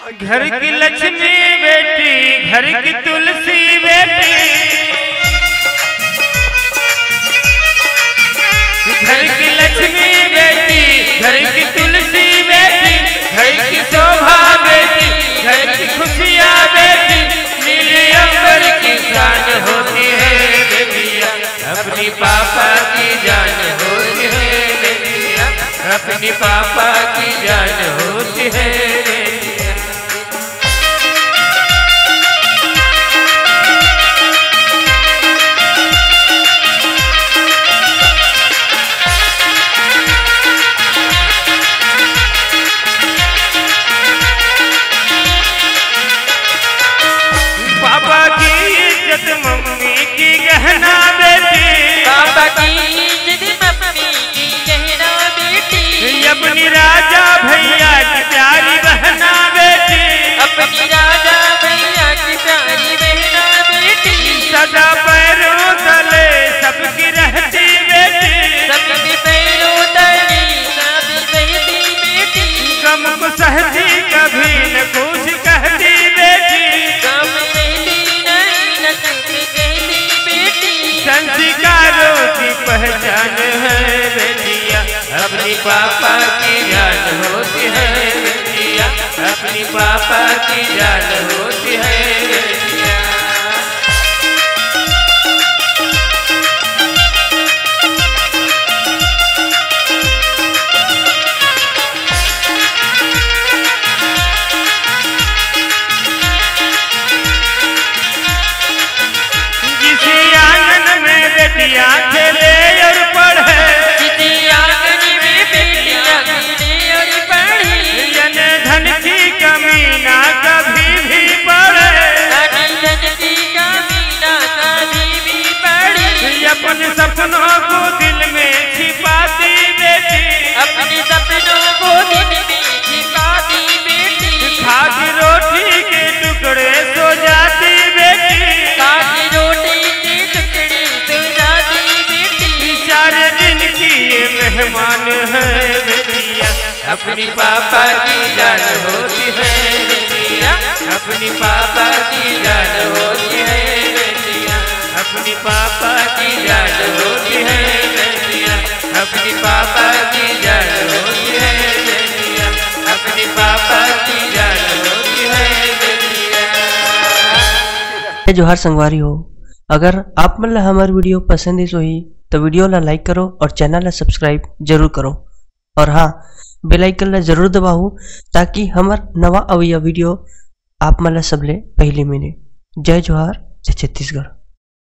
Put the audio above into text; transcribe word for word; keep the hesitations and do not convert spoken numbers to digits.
घर की लक्ष्मी बेटी, घर की तुलसी बेटी, घर की लक्ष्मी बेटी, घर की तुलसी बेटी, घर की शोभा बेटी, घर की खुशियाँ बेटी, नीले अंबर की जान होती है बेटिया, अपनी पापा की जान होती है बेटिया, अपनी पापा की जान होती है। मम्मी की गहना बेटी, पापा की इज्जत मम्मी की गहना बेटी, अपनी राजा भैया की प्यारी बहना बेटी, अपनी राजा भैया की प्यारी बहना बेटी, सदा पैरों तले सबकी रहती बेटी, सबके पैरों तले सब रहती बेटी, गम को सहती कभी न खुश कहती बेटी, गम रहती नहीं न सुख कहती बेटी, संस्कारों की पहचान है बेटिया, अपनी पापा की जान होती है बेटिया, अपनी पापा की जान होती है बेटिया। बेटियां खेले और पढ़े, किसी आंगन में बेटियां खेले और पढ़े, जन धन की कमी ना कभी भी पड़े, धन की कमी ना कभी भी पड़े, अपने सपनों को दिल में छिपाती बेटी, अपने सपनों को दिल में छिपाती बेटी, खा के रोटी के टुकड़े सो जाती बेटी, खा के रोटी के टुकड़े सो जाती बेटी, सारे दिन की ये मेहमान है बेटिया, अपनी पापा की जान होती है बेटिया, अपनी पापा की जान होती है बेटिया, अपनी पापा की जान होती है बेटिया, अपनी पापा की जान होती है बेटिया, अपनी पापा की जान होती है बेटिया। जोहार संगवारी हो, अगर आप मन ला हमार वीडियो पसंद है ही तो वीडियो ला लाइक करो और चैनल ला सब्सक्राइब जरूर करो, और हाँ बेल आइकन ला जरूर दबाओ ताकि हमार नवा अवैया वीडियो आप मन ला सबले पहले मिले। जय जोहार, जय छत्तीसगढ़।